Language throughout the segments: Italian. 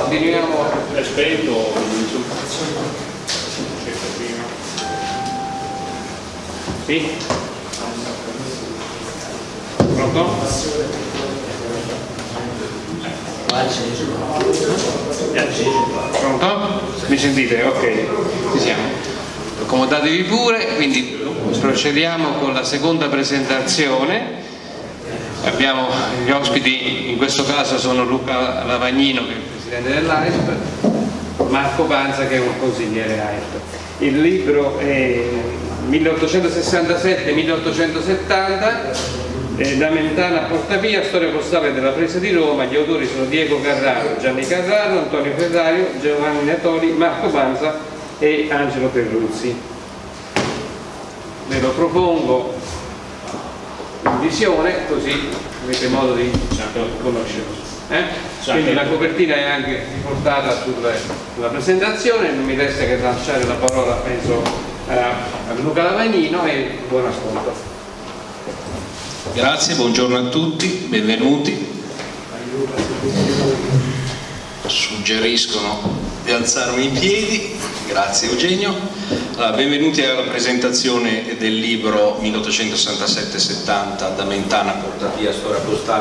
continuiamo. È spento. Sì? Pronto? Pronto? Mi sentite? Ok, ci siamo. Accomodatevi pure, quindi procediamo con la seconda presentazione. Abbiamo gli ospiti, in questo caso sono Luca Lavagnino, che è il presidente dell'AISP, Marco Panza, che è un consigliere AISP. Il libro è 1867-1870, da Mentana a Portapia, storia postale della presa di Roma. Gli autori sono Diego Carraro, Gianni Carraro, Antonio Ferrario, Giovanni Natoli, Marco Panza e Angelo Terruzzi. Ve lo propongo in visione, così avete modo di conoscerlo. Quindi la copertina è anche riportata sulla presentazione. Non mi resta che lasciare la parola, penso, a Luca Lavagnino, e buon ascolto. Grazie, buongiorno a tutti, benvenuti. Suggeriscono di alzarmi in piedi, grazie Eugenio. Allora, benvenuti alla presentazione del libro 1867-70 da Mentana a Portapia, storia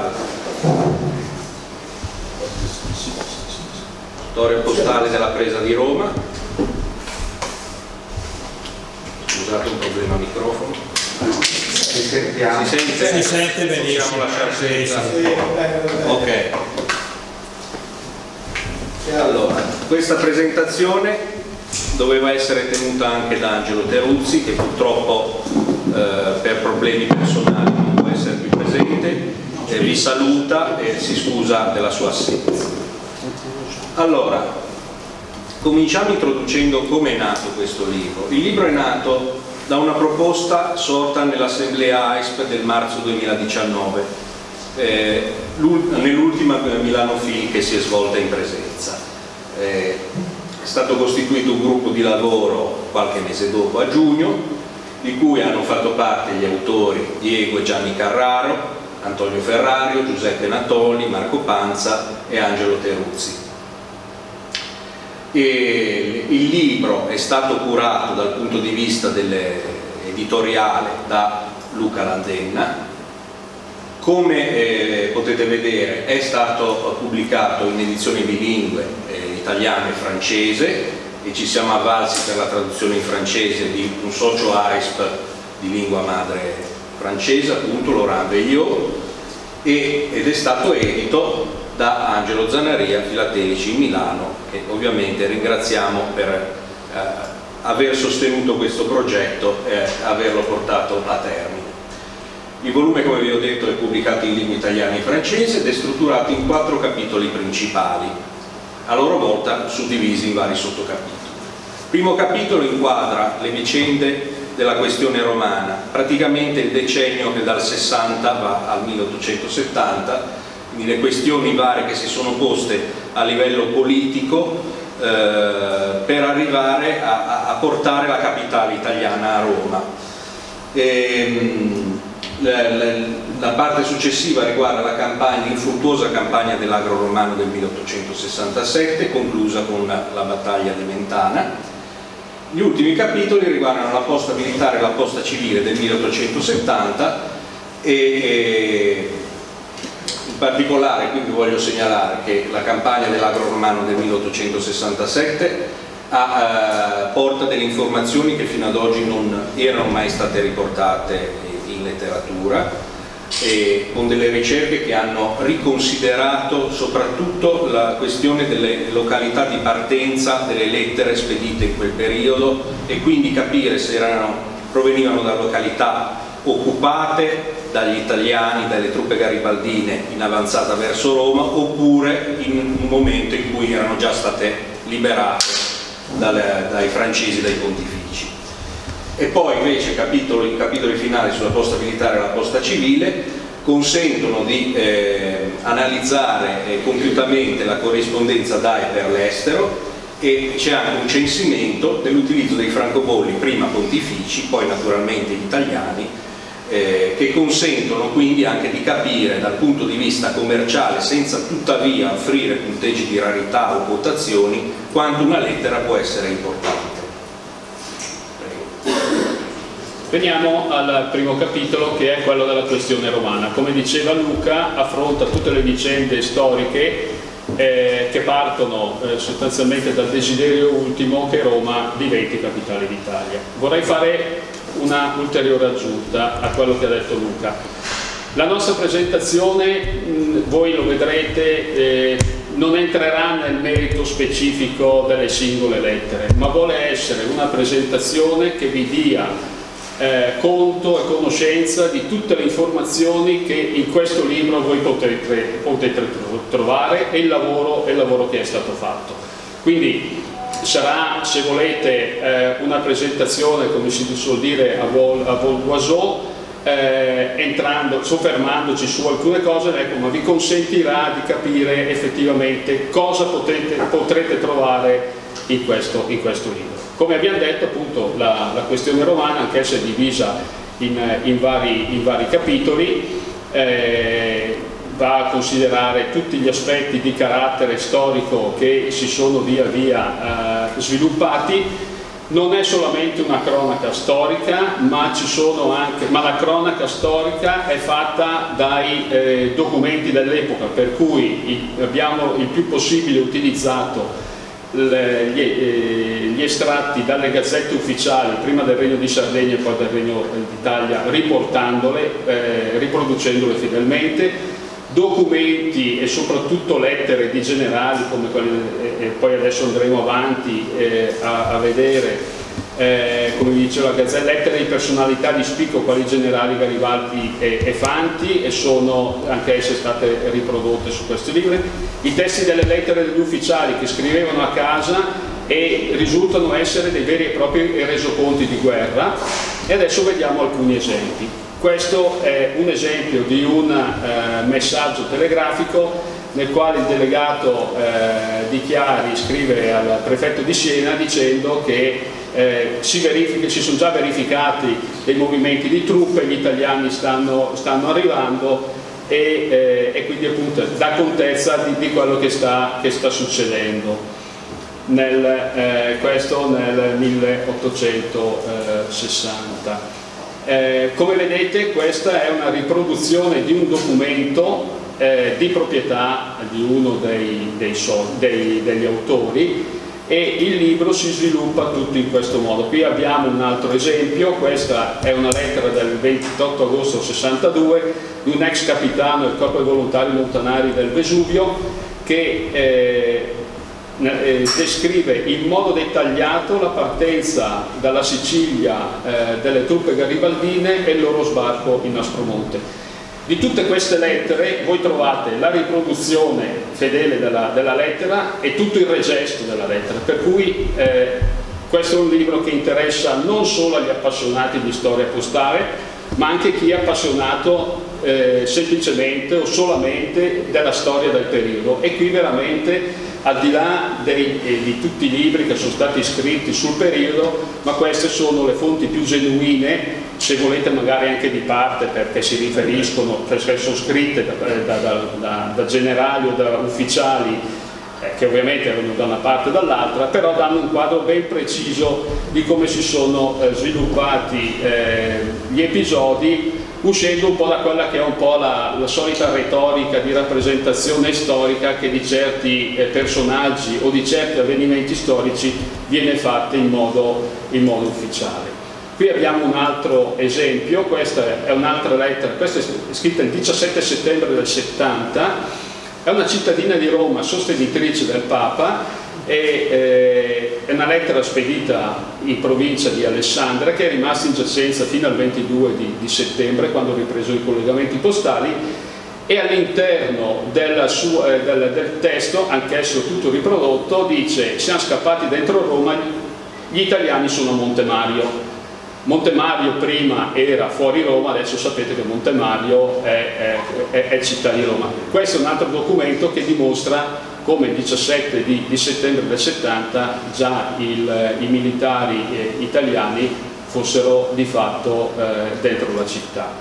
postale della presa di Roma. Scusate, un problema microfono. Si sente benissimo. Possiamo lasciare senza. Ok. Allora, questa presentazione doveva essere tenuta anche da Angelo Terruzzi, che purtroppo per problemi personali non può essere qui presente, vi saluta e si scusa della sua assenza. Allora, cominciamo introducendo come è nato questo libro. Il libro è nato da una proposta sorta nell'assemblea AISP del marzo 2019, nell'ultima Milano Film che si è svolta in presenza. È stato costituito un gruppo di lavoro qualche mese dopo, a giugno, di cui hanno fatto parte gli autori Diego e Gianni Carraro, Antonio Ferrario, Giuseppe Natoli, Marco Panza e Angelo Terruzzi. E il libro è stato curato dal punto di vista editoriale da Luca Landenna. Come potete vedere, è stato pubblicato in edizione bilingue, italiano e francese, e ci siamo avvalsi per la traduzione in francese di un socio AISP di lingua madre francese, appunto Laurent Veillot, ed è stato edito da Angelo Zanaria, Filatelici in Milano, che ovviamente ringraziamo per aver sostenuto questo progetto e averlo portato a termine. Il volume, come vi ho detto, è pubblicato in lingua italiana e francese ed è strutturato in 4 capitoli principali, a loro volta suddivisi in vari sottocapitoli. Il primo capitolo inquadra le vicende della questione romana, praticamente il decennio che dal 60 va al 1870, quindi le questioni varie che si sono poste a livello politico per arrivare a portare la capitale italiana a Roma. La parte successiva riguarda l'infruttuosa campagna dell'Agro Romano del 1867, conclusa con la battaglia di Mentana. Gli ultimi capitoli riguardano la posta militare e la posta civile del 1870 e in particolare qui vi voglio segnalare che la campagna dell'Agro Romano del 1867 porta delle informazioni che fino ad oggi non erano mai state riportate in letteratura, e con delle ricerche che hanno riconsiderato soprattutto la questione delle località di partenza delle lettere spedite in quel periodo, e quindi capire se provenivano da località occupate dagli italiani, dalle truppe garibaldine in avanzata verso Roma, oppure in un momento in cui erano già state liberate dai francesi, dai pontifici. E poi invece i capitoli finali sulla posta militare e la posta civile consentono di analizzare compiutamente la corrispondenza DAI per l'estero, e c'è anche un censimento dell'utilizzo dei francobolli, prima pontifici, poi naturalmente italiani, che consentono quindi anche di capire dal punto di vista commerciale, senza tuttavia offrire punteggi di rarità o quotazioni, quanto una lettera può essere importante. Veniamo al primo capitolo, che è quello della questione romana. Come diceva Luca, affronta tutte le vicende storiche che partono sostanzialmente dal desiderio ultimo che Roma diventi capitale d'Italia. Vorrei fare una ulteriore aggiunta a quello che ha detto Luca. La nostra presentazione, voi lo vedrete, non entrerà nel merito specifico delle singole lettere, ma vuole essere una presentazione che vi dia conto e conoscenza di tutte le informazioni che in questo libro voi potete trovare e il lavoro che è stato fatto. Quindi sarà, se volete, una presentazione, come si suol dire, a vol d'oiseau, soffermandoci su alcune cose, ecco, ma vi consentirà di capire effettivamente cosa potrete trovare in questo libro. Come abbiamo detto, appunto, la questione romana, anch'essa è divisa in vari capitoli, va a considerare tutti gli aspetti di carattere storico che si sono via via sviluppati. Non è solamente una cronaca storica, ma la cronaca storica è fatta dai documenti dell'epoca, per cui abbiamo il più possibile utilizzato gli estratti dalle gazzette ufficiali, prima del Regno di Sardegna e poi del Regno d'Italia, riproducendole fedelmente, documenti e soprattutto lettere di generali come quelle, e poi adesso andremo avanti a vedere, come diceva la Gazzetta, lettere di personalità di spicco quali i generali Garibaldi e Fanti, e sono anche esse state riprodotte su questi libri. I testi delle lettere degli ufficiali che scrivevano a casa e risultano essere dei veri e propri resoconti di guerra, e adesso vediamo alcuni esempi. Questo è un esempio di un messaggio telegrafico nel quale il delegato di Chiari scrive al prefetto di Siena dicendo che si sono già verificati dei movimenti di truppe, gli italiani stanno arrivando, e quindi appunto dà contezza di quello che sta succedendo. Questo nel 1860. Come vedete, questa è una riproduzione di un documento di proprietà di uno degli autori, e il libro si sviluppa tutto in questo modo. Qui abbiamo un altro esempio. Questa è una lettera del 28 agosto 62 di un ex capitano del Corpo dei Volontari Montanari del Vesuvio, che descrive in modo dettagliato la partenza dalla Sicilia delle truppe garibaldine e il loro sbarco in Aspromonte. Di tutte queste lettere voi trovate la riproduzione fedele della lettera e tutto il regesto della lettera, per cui questo è un libro che interessa non solo agli appassionati di storia postale, ma anche chi è appassionato semplicemente o solamente della storia del periodo. E qui veramente, al di là di tutti i libri che sono stati scritti sul periodo, ma queste sono le fonti più genuine, se volete magari anche di parte, perché si riferiscono, perché sono scritte da generali o da ufficiali che ovviamente erano da una parte o dall'altra, però danno un quadro ben preciso di come si sono sviluppati gli episodi, uscendo un po' da quella che è un po' la solita retorica di rappresentazione storica che di certi personaggi o di certi avvenimenti storici viene fatta in modo ufficiale. Qui abbiamo un altro esempio. Questa è un'altra lettera, questa è scritta il 17 settembre del 70, è una cittadina di Roma sostenitrice del Papa, è una lettera spedita in provincia di Alessandria, che è rimasta in giacenza fino al 22 di settembre, quando ha ripreso i collegamenti postali, e all'interno del testo, anch'esso tutto riprodotto, dice: siamo scappati dentro Roma, gli italiani sono a Montemario. Montemario prima era fuori Roma, adesso sapete che Montemario è città di Roma. Questo è un altro documento che dimostra come il 17 di settembre del 70 già i militari italiani fossero di fatto dentro la città.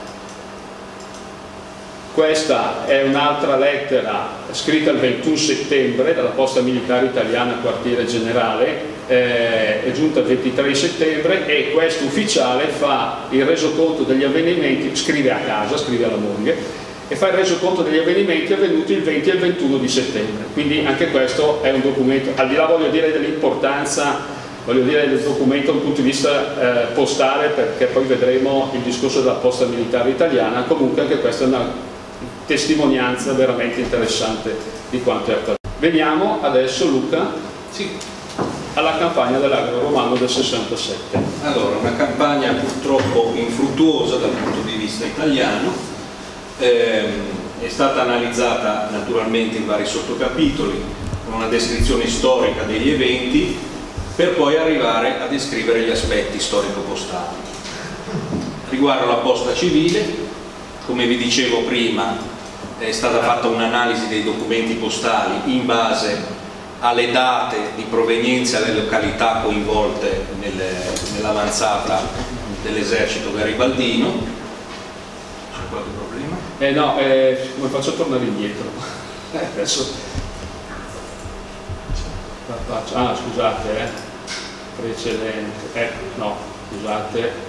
Questa è un'altra lettera scritta il 21 settembre dalla Posta Militare Italiana Quartiere Generale, è giunta il 23 settembre, e questo ufficiale fa il resoconto degli avvenimenti, scrive a casa, scrive alla moglie, e fa il resoconto degli avvenimenti avvenuti il 20 e il 21 di settembre. Quindi anche questo è un documento, al di là, voglio dire, dell'importanza, voglio dire, del documento dal punto di vista postale, perché poi vedremo il discorso della Posta Militare Italiana. Comunque anche questa è una testimonianza veramente interessante di quanto è accaduto. Veniamo adesso, Luca, alla campagna dell'agro romano del 67. Allora, una campagna purtroppo infruttuosa dal punto di vista italiano, è stata analizzata naturalmente in vari sottocapitoli, con una descrizione storica degli eventi, per poi arrivare a descrivere gli aspetti storico-postali. Riguardo la posta civile, come vi dicevo prima, è stata fatta un'analisi dei documenti postali in base alle date di provenienza alle località coinvolte nell'avanzata dell'esercito garibaldino. C'è qualche problema? No, come faccio a tornare indietro? Adesso la faccio. Ah, scusate, precedente. No, scusate.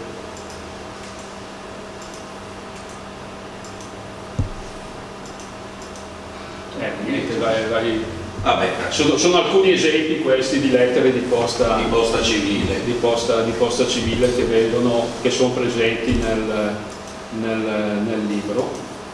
Niente, vai. Vabbè, sono alcuni esempi questi di lettere di posta civile, di posta civile che vedono, che sono presenti nel libro.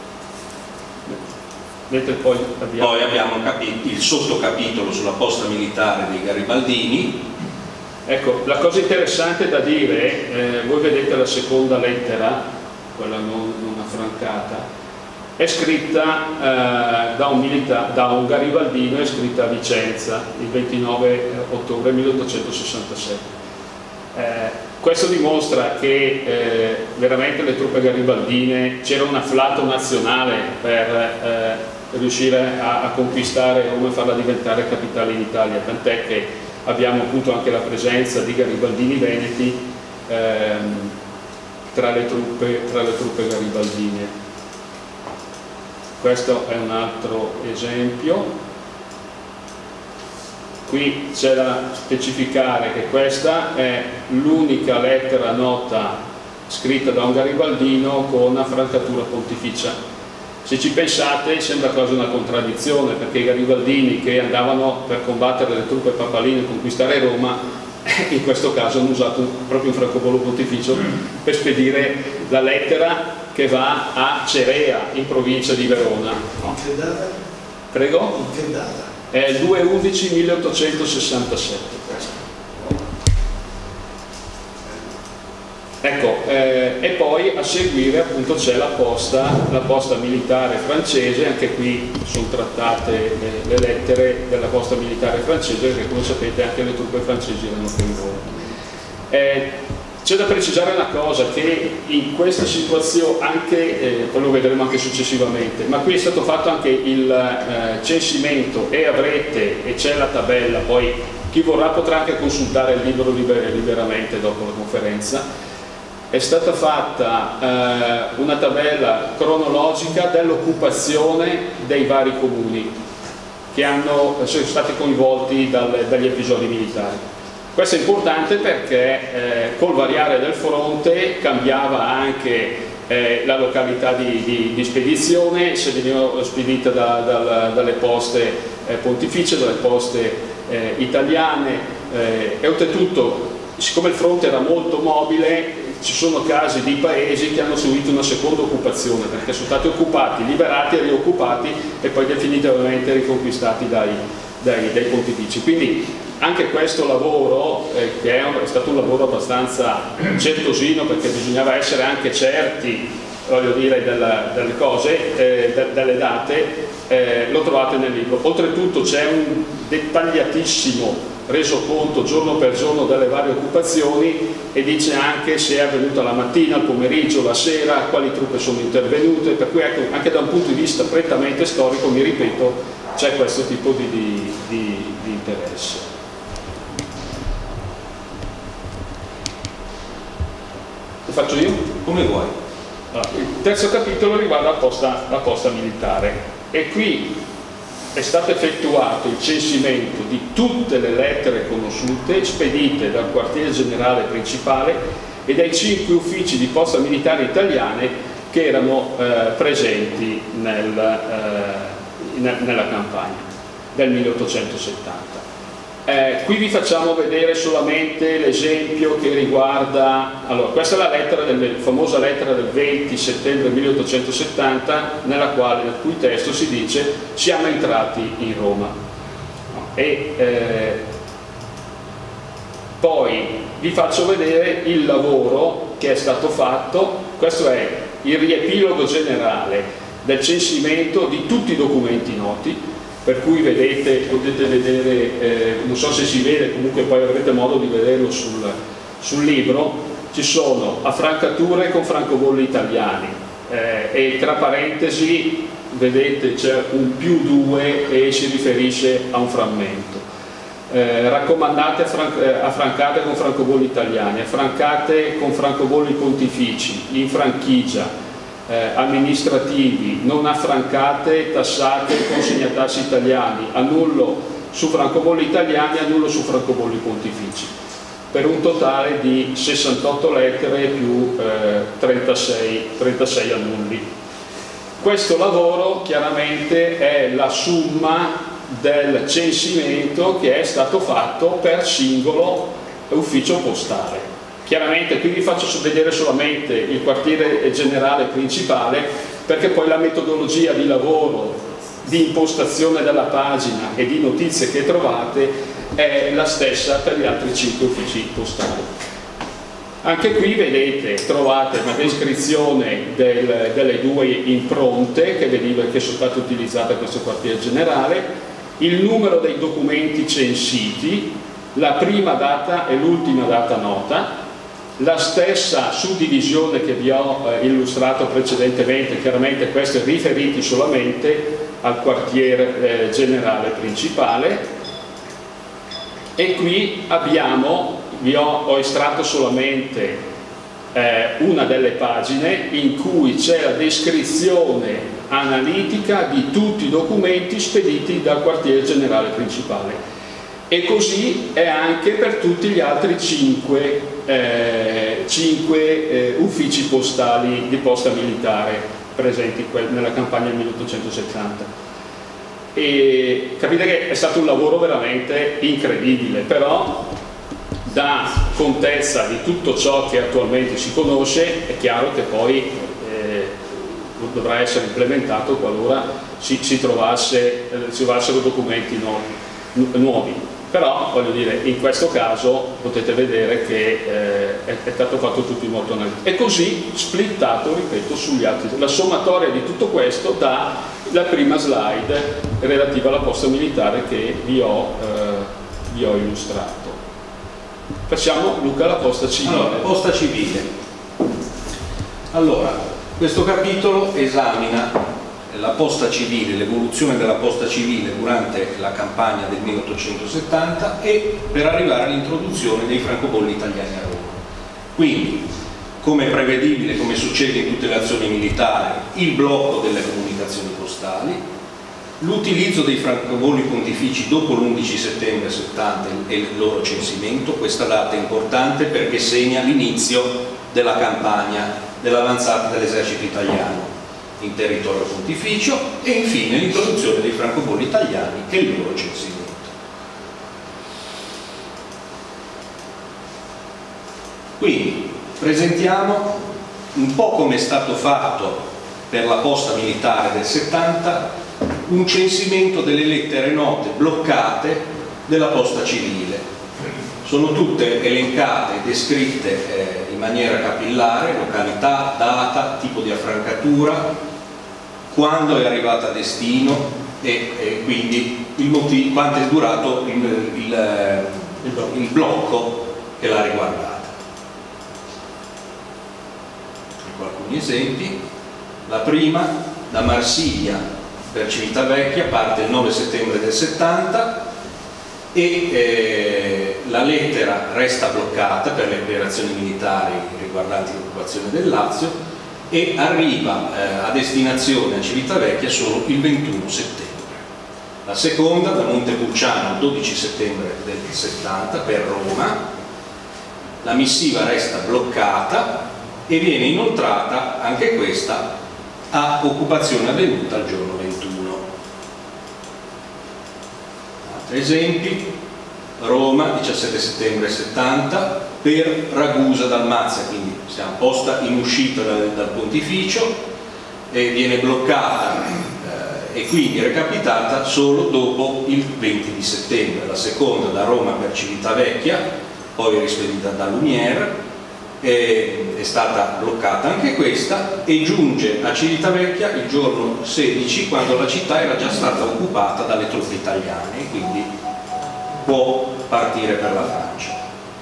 Mentre poi abbiamo il sottocapitolo sulla posta militare dei garibaldini. Ecco, la cosa interessante da dire, voi vedete la seconda lettera, quella non affrancata, è scritta da un garibaldino, è scritta a Vicenza il 29 ottobre 1867. Questo dimostra che veramente le truppe garibaldine, c'era un afflato nazionale per riuscire a conquistare Roma e farla diventare capitale in Italia, tant'è che abbiamo appunto anche la presenza di garibaldini veneti tra le truppe garibaldine. Questo è un altro esempio. Qui c'è da specificare che questa è l'unica lettera nota scritta da un garibaldino con affrancatura pontificia. Se ci pensate sembra quasi una contraddizione, perché i garibaldini che andavano per combattere le truppe papaline e conquistare Roma, in questo caso hanno usato proprio un francobollo pontificio per spedire la lettera che va a Cerea, in provincia di Verona. In che data? Prego? In che data? È il 2/11/1867 questo. Ecco, e poi a seguire appunto c'è la posta militare francese. Anche qui sono trattate le lettere della posta militare francese, perché come sapete anche le truppe francesi erano coinvolte. C'è da precisare una cosa, che in questa situazione, anche, poi lo vedremo anche successivamente, ma qui è stato fatto anche il censimento, e avrete, e c'è la tabella, poi chi vorrà potrà anche consultare il libro liberamente dopo la conferenza. È stata fatta una tabella cronologica dell'occupazione dei vari comuni che sono stati coinvolti dagli episodi militari. Questo è importante perché col variare del fronte cambiava anche la località di spedizione, se veniva spedita dalle poste pontificie, dalle poste italiane, e oltretutto, siccome il fronte era molto mobile, ci sono casi di paesi che hanno subito una seconda occupazione, perché sono stati occupati, liberati e rioccupati e poi definitivamente riconquistati dai pontifici. Quindi anche questo lavoro, che è stato un lavoro abbastanza certosino, perché bisognava essere anche certi, voglio dire, delle cose, delle date, lo trovate nel libro. Oltretutto c'è un dettagliatissimo resoconto giorno per giorno delle varie occupazioni, e dice anche se è avvenuta la mattina, il pomeriggio, la sera, quali truppe sono intervenute, per cui ecco, anche da un punto di vista prettamente storico, mi ripeto, c'è questo tipo di interesse. faccio io? Come vuoi. Allora, il terzo capitolo riguarda la posta militare, e qui è stato effettuato il censimento di tutte le lettere conosciute spedite dal quartier generale principale e dai 5 uffici di posta militare italiane che erano presenti nella campagna del 1870. Qui vi facciamo vedere solamente l'esempio che riguarda, allora questa è la famosa lettera del 20 settembre 1870 nel cui testo si dice: siamo entrati in Roma. Poi vi faccio vedere il lavoro che è stato fatto. Questo è il riepilogo generale del censimento di tutti i documenti noti, per cui potete vedere, non so se si vede, comunque poi avrete modo di vederlo sul libro. Ci sono affrancature con francobolli italiani, e tra parentesi vedete c'è un +2 e si riferisce a un frammento. Raccomandate affrancate con francobolli italiani, affrancate con francobolli pontifici, in franchigia, amministrativi, non affrancate, tassate con segnatassi italiani, annullo su francobolli italiani, annullo su francobolli pontifici, per un totale di 68 lettere più 36 annulli. Questo lavoro chiaramente è la somma del censimento che è stato fatto per singolo ufficio postale. Chiaramente qui vi faccio vedere solamente il quartiere generale principale, perché poi la metodologia di lavoro, di impostazione della pagina e di notizie che trovate è la stessa per gli altri 5 uffici postali. Anche qui vedete, trovate una descrizione delle 2 impronte che sono state utilizzate a questo quartier generale, il numero dei documenti censiti, la prima data e l'ultima data nota, la stessa suddivisione che vi ho illustrato precedentemente, chiaramente questi riferiti solamente al quartier generale principale, e qui ho estratto solamente una delle pagine in cui c'è la descrizione analitica di tutti i documenti spediti dal quartier generale principale, e così è anche per tutti gli altri 5 uffici postali di posta militare presenti nella campagna 1870. E capite che è stato un lavoro veramente incredibile, però dà contezza di tutto ciò che attualmente si conosce. È chiaro che poi dovrà essere implementato qualora si trovassero documenti nuovi. Però voglio dire, in questo caso potete vedere che è stato fatto tutto in modo analitico, e così splittato, ripeto, sugli altri. La sommatoria di tutto questo dà la prima slide relativa alla posta militare che vi ho illustrato. Facciamo, Luca, la posta civile. Allora, posta civile. Allora, questo capitolo esamina la posta civile, l'evoluzione della posta civile durante la campagna del 1870 e per arrivare all'introduzione dei francobolli italiani a Roma. Quindi, come prevedibile, come succede in tutte le azioni militari, il blocco delle comunicazioni postali, l'utilizzo dei francobolli pontifici dopo l'11 settembre 70 e il loro censimento. Questa data è importante perché segna l'inizio della campagna dell'avanzata dell'esercito italiano in territorio pontificio, e infine l'introduzione dei francobolli italiani e il loro censimento. Quindi presentiamo un po' come è stato fatto per la posta militare del 70, un censimento delle lettere note bloccate della posta civile. Sono tutte elencate e descritte in maniera capillare: località, data, tipo di affrancatura, quando è arrivata a destino e quindi il motivo, quanto è durato il blocco che l'ha riguardata. Ecco alcuni esempi. La prima, da Marsiglia per Civitavecchia, parte il 9 settembre del 70 e la lettera resta bloccata per le operazioni militari riguardanti l'occupazione del Lazio e arriva a destinazione a Civitavecchia solo il 21 settembre. La seconda da Montepulciano il 12 settembre del 70 per Roma, la missiva resta bloccata e viene inoltrata anche questa a occupazione avvenuta il giorno 21. Altri esempi: Roma 17 settembre 70 per Ragusa Dalmazia, quindi siamo posta in uscita dal pontificio e viene bloccata e quindi recapitata solo dopo il 20 di settembre. La seconda da Roma per Civitavecchia, poi rispedita da Lumière, è stata bloccata anche questa e giunge a Civitavecchia il giorno 16, quando la città era già stata occupata dalle truppe italiane e quindi può partire per la Francia.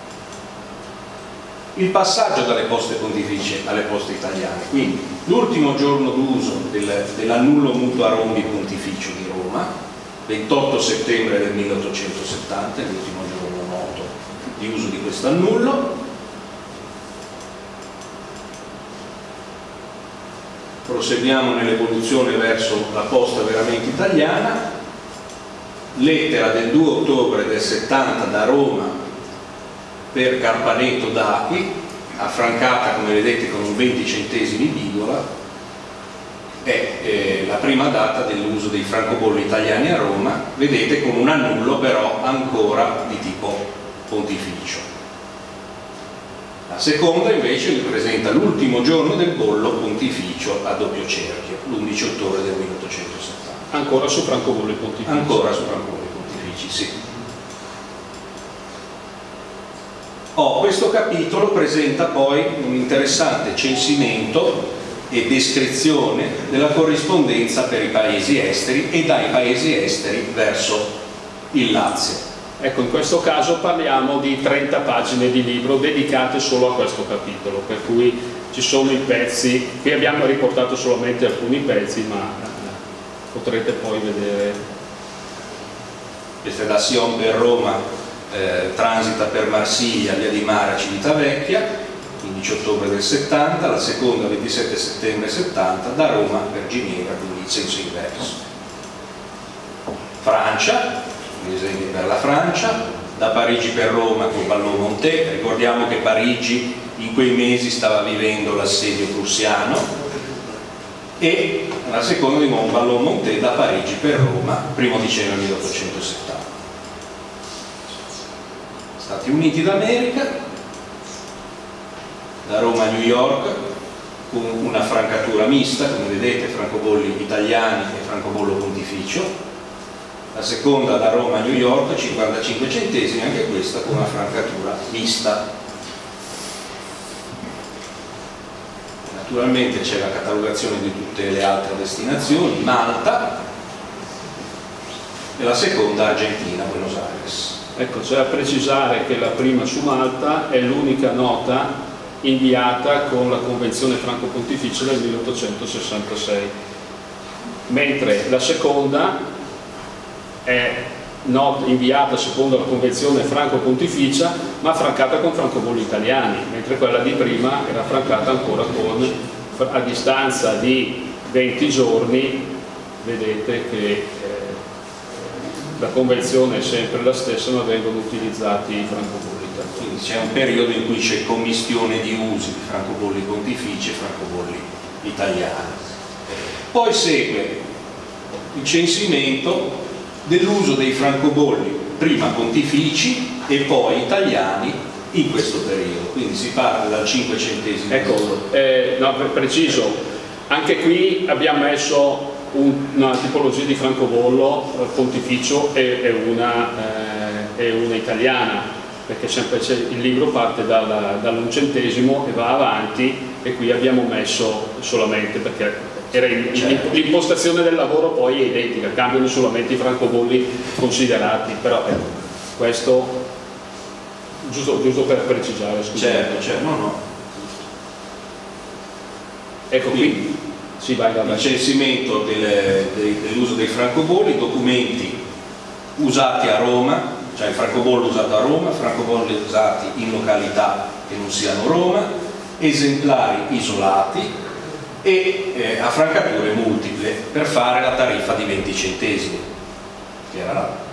Il passaggio dalle poste pontificie alle poste italiane, quindi l'ultimo giorno d'uso dell'annullo mutuo Arombi pontificio di Roma, 28 settembre del 1870, l'ultimo giorno noto di uso di questo annullo. Proseguiamo nell'evoluzione verso la posta veramente italiana. Lettera del 2 ottobre del 70 da Roma per Carpaneto d'Acqui, affrancata come vedete con un 20 centesimi virgola, è la prima data dell'uso dei francobolli italiani a Roma, vedete con un annullo però ancora di tipo pontificio. La seconda invece ripresenta l'ultimo giorno del bollo pontificio a doppio cerchio, l'11 ottobre del 1870. Ancora su francobolli pontifici? Ancora su francobolli pontifici, sì. Questo capitolo presenta poi un interessante censimento e descrizione della corrispondenza per i paesi esteri e dai paesi esteri verso il Lazio. Ecco, in questo caso parliamo di 30 pagine di libro dedicate solo a questo capitolo, per cui ci sono i pezzi, qui abbiamo riportato solamente alcuni pezzi, ma potrete poi vedere. Questa è da Sion per Roma, transita per Marsiglia, via di Mare a Civitavecchia, 15 ottobre del 70, la seconda 27 settembre 70, da Roma per Ginevra, quindi in senso inverso. Francia, gli esempi per la Francia, da Parigi per Roma con Ballon-Montet, ricordiamo che Parigi in quei mesi stava vivendo l'assedio prussiano, e la seconda di nuovo Ballon-Montet da Parigi per Roma, 1° dicembre 1870. Stati Uniti d'America, da Roma a New York, con una francatura mista, come vedete, francobolli italiani e francobollo pontificio. La seconda da Roma a New York, 55 centesimi, anche questa con una francatura mista. Naturalmente c'è la catalogazione di tutte le altre destinazioni, Malta, e la seconda Argentina, Buenos Aires. Ecco, c'è da precisare che la prima su Malta è l'unica nota inviata con la Convenzione Franco-Pontificia del 1866, mentre la seconda è inviata secondo la Convenzione Franco-Pontificia ma affrancata con francobolli italiani, mentre quella di prima era affrancata ancora a distanza di 20 giorni. Vedete che la convenzione è sempre la stessa, ma vengono utilizzati i francobolli italiani. Quindi c'è un periodo in cui c'è commistione di usi di francobolli pontifici e francobolli italiani. Poi segue il censimento dell'uso dei francobolli prima pontifici e poi italiani in questo periodo, quindi si parla dal 5 centesimo. Ecco, no, preciso, anche qui abbiamo messo una tipologia di francobollo pontificio e una italiana, perché sempre il libro parte dall'1 centesimo e va avanti, e qui abbiamo messo solamente perché l'impostazione del lavoro poi è identica, cambiano solamente i francobolli considerati, però questo giusto per precisare. Certo, no. Ecco qui si va il censimento dell'uso dei francobolli, documenti usati a Roma, cioè il francobollo usato a Roma, francobolli usati in località che non siano Roma, esemplari isolati e affrancature multiple per fare la tariffa di 20 centesimi, che era la...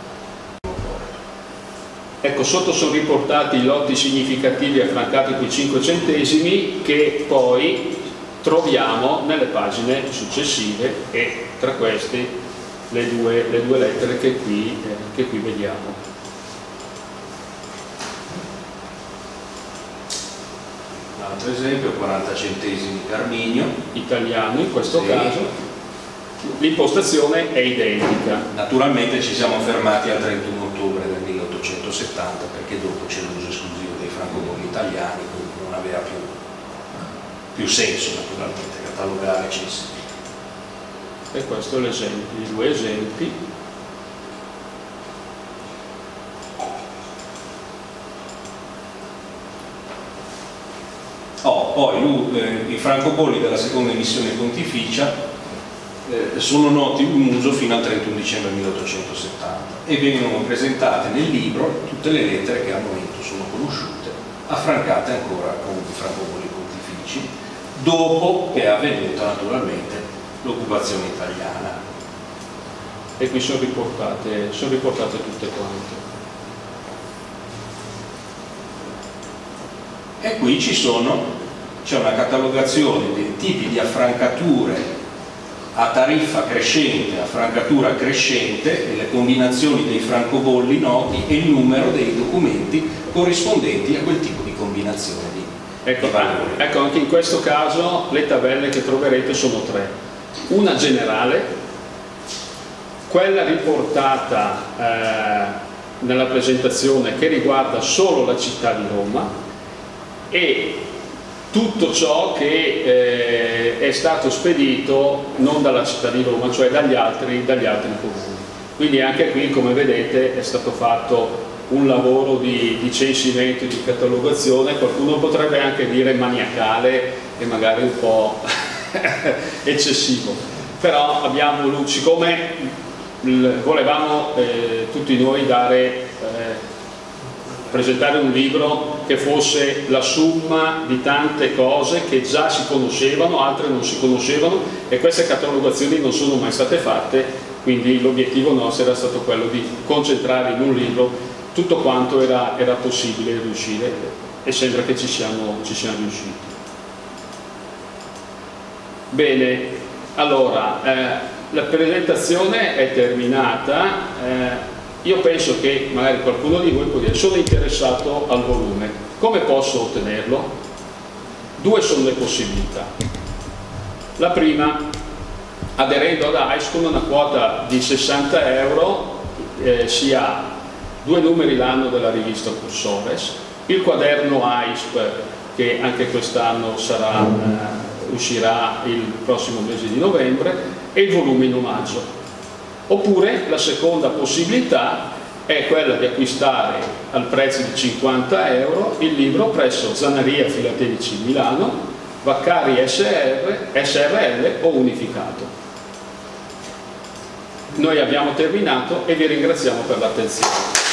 Ecco, sotto sono riportati i lotti significativi affrancati con 5 centesimi che poi troviamo nelle pagine successive, e tra questi le due lettere che qui vediamo. Un altro esempio, 40 centesimi Carminio, italiano in questo caso. L'impostazione è identica. Naturalmente ci siamo fermati al 31 ottobre del 1870 perché dopo c'è l'uso esclusivo dei francobolli italiani, quindi non aveva più senso naturalmente catalogare cessi. E questo è l'esempio, i due esempi. Poi i francobolli della seconda emissione pontificia sono noti in uso fino al 31 dicembre 1870 e vengono presentate nel libro tutte le lettere che al momento sono conosciute, affrancate ancora con i francobolli pontifici, dopo che è avvenuta naturalmente l'occupazione italiana. E qui sono riportate tutte quante. E qui c'è una catalogazione dei tipi di affrancature a tariffa crescente, a francatura crescente, e le combinazioni dei francobolli noti e il numero dei documenti corrispondenti a quel tipo di combinazione di valori. Ecco, anche in questo caso le tabelle che troverete sono tre. Una generale, quella riportata nella presentazione che riguarda solo la città di Roma, e tutto ciò che è stato spedito non dalla città di Roma, cioè dagli altri comuni. Quindi anche qui, come vedete, è stato fatto un lavoro di censimento e di catalogazione, qualcuno potrebbe anche dire maniacale e magari un po' eccessivo, però abbiamo voluto, siccome volevamo tutti noi presentare un libro che fosse la somma di tante cose che già si conoscevano, altre non si conoscevano, e queste catalogazioni non sono mai state fatte, quindi l'obiettivo nostro era stato quello di concentrare in un libro tutto quanto era possibile riuscire, e sembra che ci siamo riusciti. Bene, allora la presentazione è terminata. Io penso che magari qualcuno di voi può dire: sono interessato al volume, come posso ottenerlo? Due sono le possibilità. La prima, aderendo ad AIS con una quota di 60 euro, si ha 2 numeri l'anno della rivista Cursores, il quaderno AISP che anche quest'anno uscirà il prossimo mese di novembre, e il volume in omaggio. Oppure la seconda possibilità è quella di acquistare al prezzo di 50 euro il libro presso Zannaria Filatelici Milano, Vaccari SRL o Unificato. Noi abbiamo terminato e vi ringraziamo per l'attenzione.